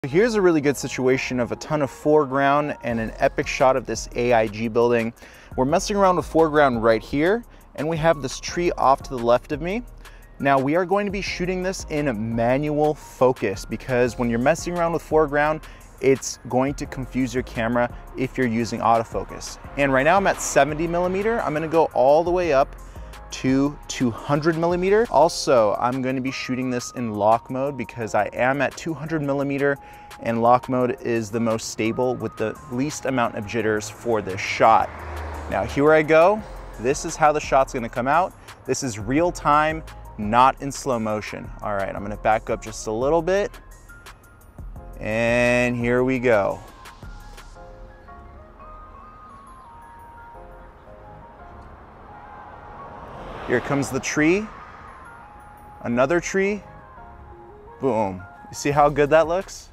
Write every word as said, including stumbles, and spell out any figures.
Here's a really good situation of a ton of foreground and an epic shot of this A I G building. We're messing around with foreground right here, and we have this tree off to the left of me. Now we are going to be shooting this in manual focus because when you're messing around with foreground, it's going to confuse your camera if you're using autofocus. And right now I'm at seventy millimeter. I'm gonna go all the way up to two hundred millimeter. Also, I'm going to be shooting this in lock mode because I am at two hundred millimeter and lock mode is the most stable with the least amount of jitters for this shot. Now here I go. This is how the shot's going to come out. This is real time, not in slow motion. All right, I'm going to back up just a little bit. And here we go. Here comes the tree, another tree, boom. You see how good that looks?